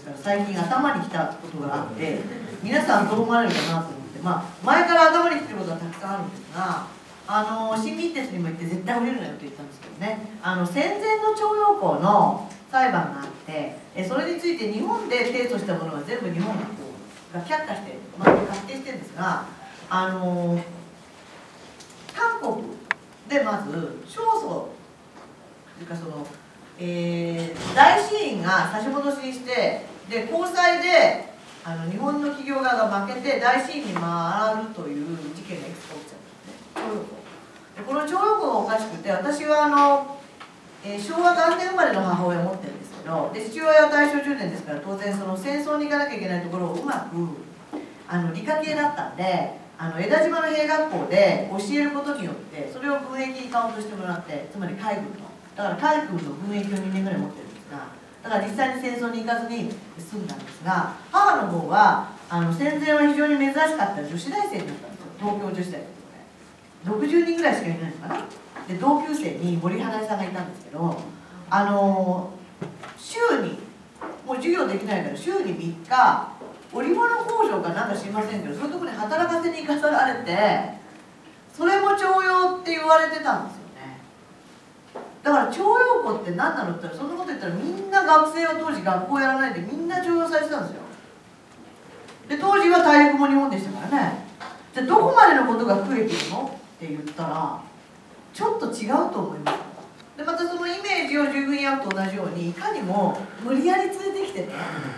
から最近頭にきたことがあって、皆さんどう思われるかなと思って、前から頭にきてることはたくさんあるんですが、新民鉄にも行って絶対降りるなよって言ったんですけどね、戦前の徴用工の裁判があって、それについて日本で提訴したものは全部日本が却下して、確定してるんですが、韓国でまず勝訴というか大審院が差し戻しにして、で高裁で日本の企業側が負けて大審院に回るという事件がいくつか起きちゃったんですね、徴用工。でこの徴用工がおかしくて、私は昭和元年生まれの母親を持ってるんですけど、で父親は大正10年ですから、当然戦争に行かなきゃいけないところをうまく理科系だったんで、江田島の兵学校で教えることによってそれを軍役にカウントしてもらって、つまり海軍のだから海軍の軍役を2年ぐらい持ってるんですが、だから実際に戦争に行かずに済んだんですが、母の方は戦前は非常に珍しかった女子大生になったんですよ、東京女子大生で60人ぐらいしかいないのかな。で同級生に森英恵さんがいたんですけど、週にもう授業できないから週に3日織物工場かなんか知りませんけど、そういうところに働かせに行かされて、それも徴用って言われてたんですよね。だから徴用工って何なのって言ったら、そんなこと言ったらみんな学生は当時学校やらないでみんな徴用されてたんですよ。で当時は大陸も日本でしたからね。じゃあどこまでのことが食えてるのって言ったらちょっと違うと思います。でまたそのイメージを従軍ヤーと同じように、いかにも無理やり連れてきてね、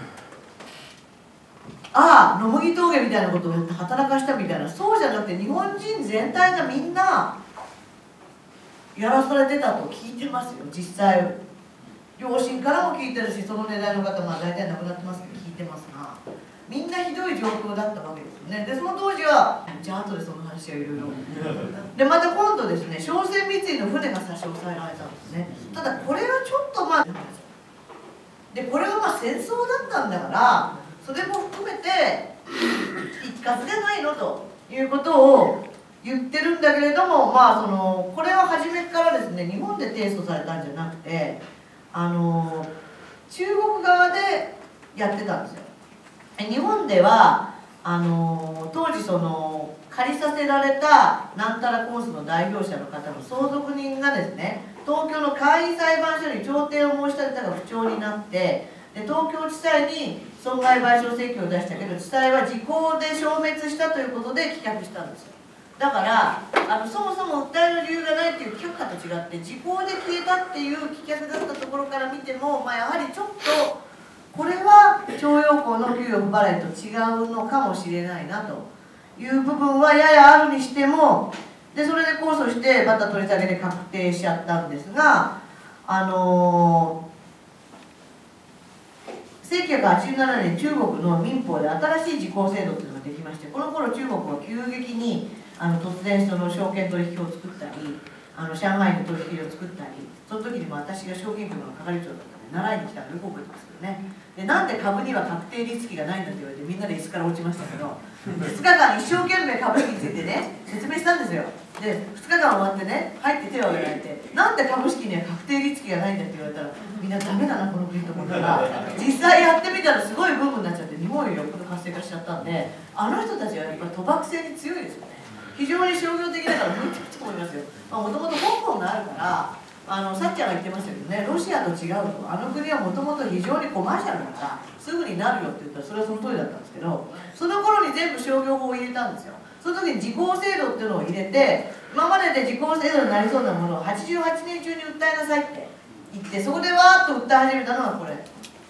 野麦峠みたいなことを働かしたみたいな、そうじゃなくて日本人全体がみんなやらされてたと聞いてますよ。実際両親からも聞いてるし、その年代の方大体亡くなってますけど聞いてますが、みんなひどい状況だったわけですよね。でその当時はじゃあ後でその話はいろいろで、また今度ですね、商船三井の船が差し押さえられたんですね。ただこれはちょっとでこれは戦争だったんだから、それも含めて一括でないのということを言ってるんだけれども、これは初めからですね、日本で提訴されたんじゃなくて、中国側でやってたんですよ。日本では当時借りさせられたなんたらコースの代表者の方の相続人がですね、東京の簡易裁判所に調停を申し立てたが不調になって、で東京地裁に損害賠償請求を出したけど、地裁は時効で消滅したということで棄却したんですよ。だからそもそも訴える理由がないっていう却下と違って、時効で消えたっていう棄却だったところから見ても、やはりちょっとこれは徴用工の給与不払いと違うのかもしれないなという部分はややあるにしても、でそれで控訴してまた取り下げで確定しちゃったんですが、1987年中国の民法で新しい時効制度っていうのができまして、この頃中国は急激に突然証券取引を作ったり、上海の取引を作ったり、その時にも私が証券局の係長だったんで習いに来たのよく覚えてますけどね。でなんで株には確定リスクがないんだって言われて、みんなで椅子から落ちましたけど、2日間一生懸命株式についてね説明したんですよ。で2日間終わってね、入って手を挙げられて、なんで株式には確定リスクがないんだって言われたら、みんなダメだなこの国と思ったら、実際やってみたらすごいブームになっちゃって、日本よりよっぽど活性化しちゃったんで、あの人たちはやっぱり賭博性に強いですよね。非常に商業的だから向いてると思いますよ。もともと香港があるから、さっちゃんが言ってましたけどね、ロシアと違うと、あの国はもともと非常にコマーシャルだからすぐになるよって言ったらそれはその通りだったんですけど、その頃に全部商業法を入れたんですよ。その時に時効制度っていうのを入れて、今までで時効制度になりそうなものを88年中に訴えなさいって言って、そこでわーっと訴え始めたのがこれ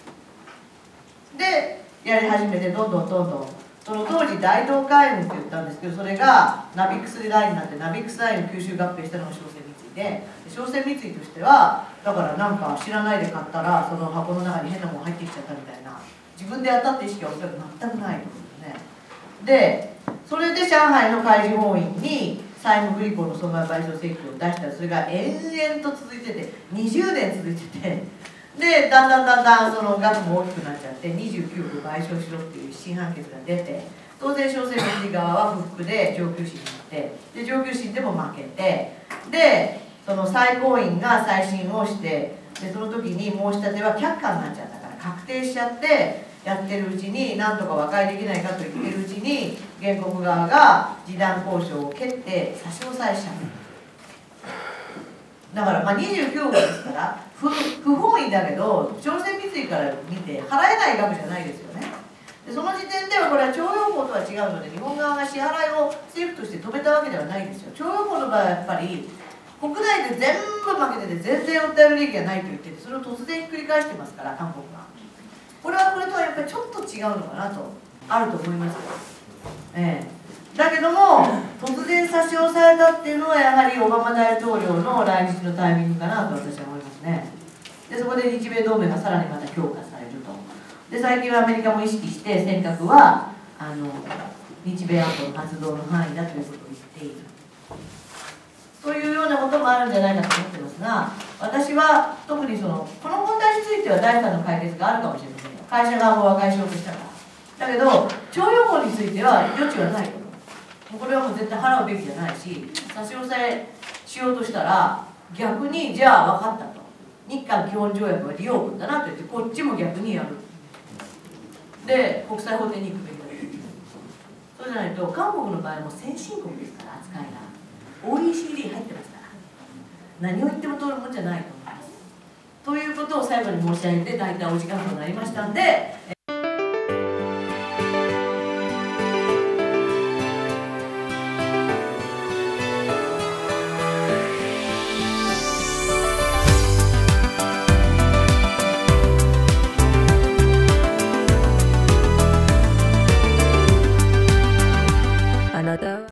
でやり始めて、どんどんその当時大東海運って言ったんですけど、それがナビックスラインになって、ナビックスラインを吸収合併したのが商船三井で、商船三井としてはだからなんか知らないで買ったらその箱の中に変なもの入ってきちゃったみたいな、自分でやったって意識はおそらく全くないと思うんですね。でそれで上海の海事法院に債務不履行の損害賠償請求を出したら、それが延々と続いてて20年続いてて、でだんだんその額も大きくなっちゃって29億賠償しろっていう審判決が出て、当然商船三井側は不服で上級審になって、で上級審でも負けて、でその最高院が再審をして、でその時に申し立ては却下になっちゃったから確定しちゃって、 やってるうちになんとか和解できないかと言ってるうちに原告側が示談交渉を蹴って差し押さえしちゃう。だから29億ですから不本意だけど朝鮮三井から見て払えない額じゃないですよね。でその時点ではこれは徴用工とは違うので日本側が支払いを政府として止めたわけではないんですよ。徴用工の場合はやっぱり国内で全部負けてて全然訴える利益がないと言っててそれを突然ひっくり返してますから韓国が。これはこれとはやっぱりちょっと違うのかなとあると思いますよ。だけども突然差し押さえたっていうのはやはりオバマ大統領の来日のタイミングかなと私は思いますね。でそこで日米同盟がさらにまた強化されると。で最近はアメリカも意識して尖閣は日米安保の活動の範囲だということを言っているというようなこともあるんじゃないかと思ってますが、私は特にこの問題については第三の解決があるかもしれませんよ。会社側も和解しようとしたから。だけど徴用工については余地はないと。これはもう絶対払うべきじゃないし、差し押さえしようとしたら逆にじゃあ分かったと、日韓基本条約は利用分だなと言ってこっちも逆にやる。で国際法廷に行くべきだと。そうじゃないと韓国の場合も先進国ですから扱いが OECD 入ってますから何を言っても通るもんじゃないと思います。ということを最後に申し上げて大体お時間となりましたんで。